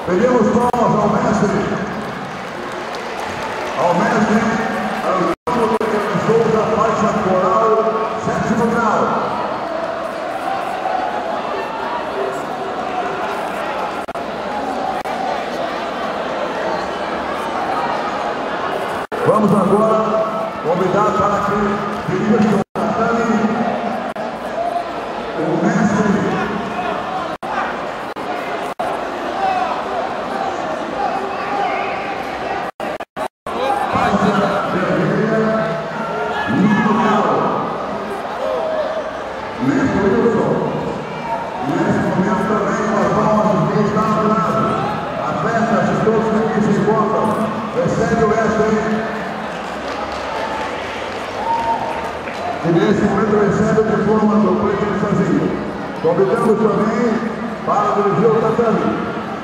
Pedimos palmas ao mestre Antônio de Souza, faixa coral, 7º grau. Vamos agora convidar para que dirija o tatame o mestre e nesse momento recebe o diploma do presidente Sazinho. Convidamos também para dirigir o tatame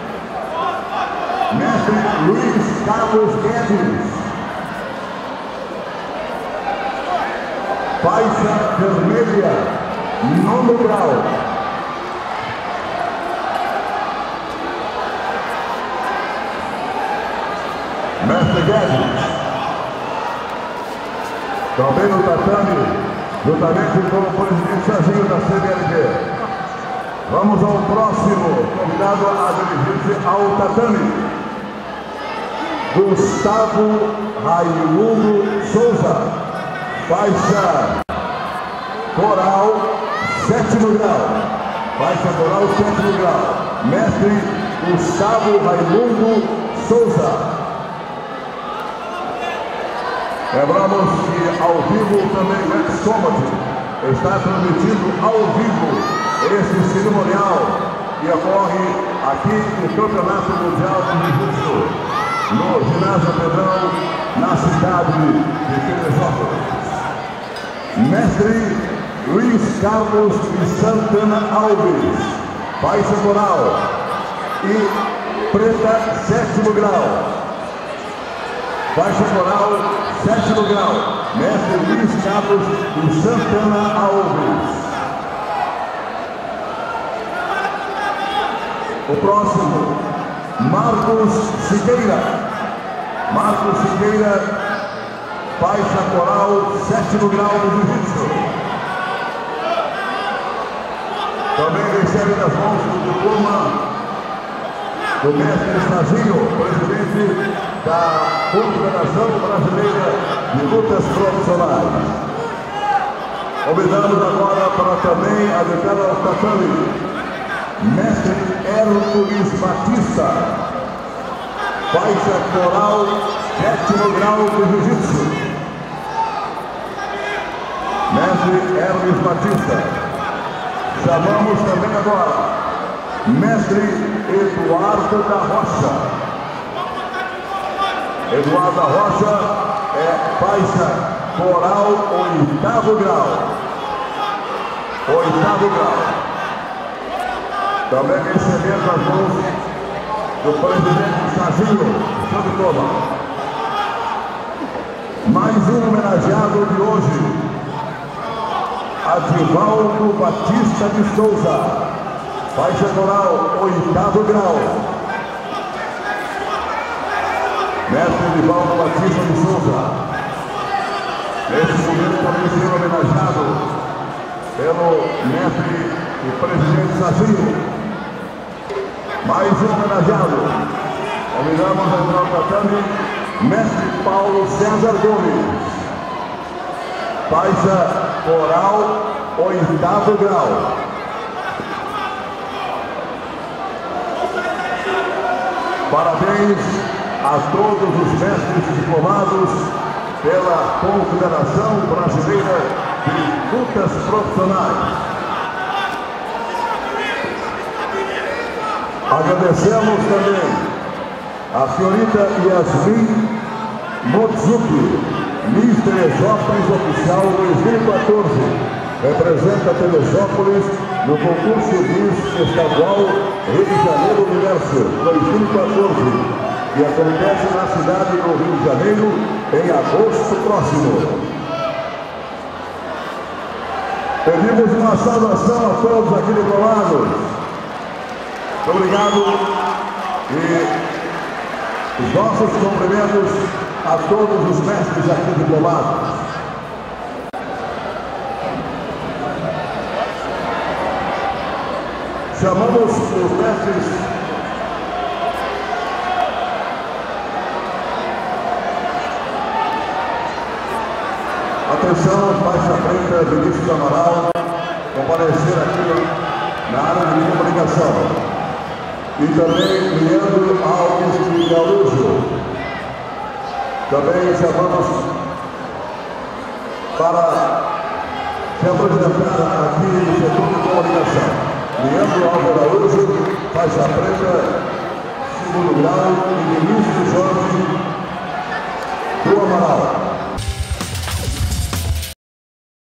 mestre Luiz Carlos Guedes, faixa vermelha, 9º grau. Mestre Guedes. Também no tatame, juntamente com o presidente Sazinho da CBLG. Vamos ao próximo convidado a dirigir-se ao tatame. Gustavo Raimundo Souza, faixa coral, 7º grau. Faixa coral, 7º grau. Mestre Gustavo Raimundo Souza. Lembramos que ao vivo também o Ex-Combat está transmitindo ao vivo esse cerimonial que ocorre aqui no Campeonato Mundial de Jiu-Jitsu, no Ginásio Pedrão, na cidade de Teresópolis. Mestre Luiz Carlos de Santana Alves, faixa coral e preta, 7º grau. Faixa coral, 7º grau, mestre Luiz Carlos de Santana Alves. O próximo, Marcos Siqueira. Marcos Siqueira, faixa coral, 7º grau do Jiu-Jitsu. Também recebe nas mãos o diploma do mestre Sazinho, presidente da Confederação Brasileira de Lutas Profissionais. Convidamos agora para também adentrar ao tatame mestre Hércules Batista, faixa coral, 7º grau do Jiu-Jitsu. Mestre Hércules Batista. Chamamos também agora mestre Eduardo da Rocha. Eduardo da Rocha é faixa coral, 8º grau. 8º grau. Também recebendo as mãos do presidente Sazinho, show de toma. Mais um homenageado de hoje, Adivaldo Batista de Souza, faixa coral, 8º grau. Mestre Adivaldo Batista de Souza. Neste momento também sendo homenageado pelo mestre e presidente Sazinho. Mais um homenageado. Convidamos a entrar no tatame mestre Paulo César Gomes, faixa coral, 8º grau. Parabéns a todos os mestres diplomados pela Confederação Brasileira de Lutas Profissionais. Agradecemos também a senhorita Yasmin Motsuki, Miss Teresópolis Oficial 2014, representa Teresópolis no concurso Miss Estadual Rio de Janeiro Universo 2014, que acontece na cidade do Rio de Janeiro em agosto próximo. Pedimos uma saudação a todos aqui diplomados. Muito obrigado E os nossos cumprimentos a todos os mestres aqui diplomados. Chamamos os mestres atenção, faixa preta, Vinícius Amaral, comparecer aqui na área de comunicação. E também Leandro Alves de Gaúcho. Também chamamos para se apresentar aqui no setor de comunicação. Leandro Alves Gaúcho, faixa preta, segundo grau, e Vinícius Jorge do Amaral.